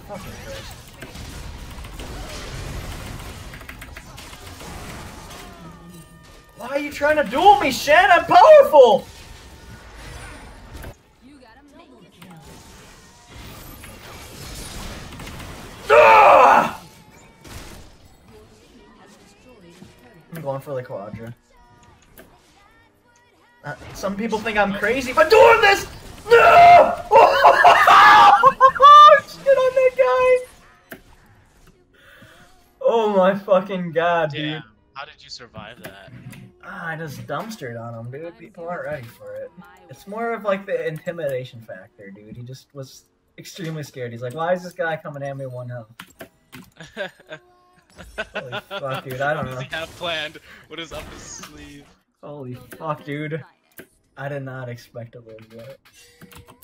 Fucking Christ. Why are you trying to duel me, Shen? I'm powerful! Ah! I'm going for the Quadra. Some people think I'm crazy, but doing this! No! Shit on that guy! Oh my fucking god, dude. Damn, how did you survive that? I just dumpstered on him, dude. People aren't ready for it. It's more of like the intimidation factor, dude. He just was extremely scared. He's like, why is this guy coming at me 1 health? Holy fuck, dude. I don't know. What does he have planned? What is up his sleeve? Holy fuck, dude. I did not expect to lose that.